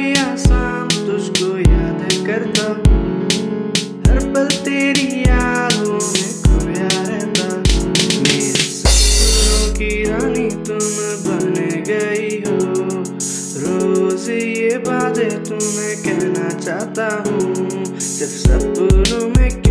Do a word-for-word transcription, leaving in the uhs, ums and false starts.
या शाम तुझको याद करता, हर पल तेरी यादों में खोया रहता। मेरे सपनों की रानी तुम बन गई हो, रोज ये बातें तुम्हें कहना चाहता हूँ, सिर्फ सपनों में